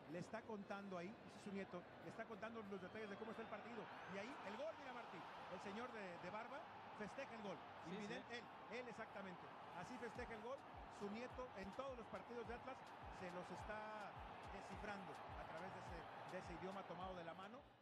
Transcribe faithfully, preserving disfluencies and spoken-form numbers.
le está contando ahí, su nieto, le está contando los detalles de cómo está el partido. Y ahí el gol, mira Martí, el señor de, de barba festeja el gol. Sí, Invidente, sí. él, él exactamente. Así festeja el gol. Su nieto en todos los partidos de Atlas se los está descifrando a través de ese, de ese idioma tomado de la mano.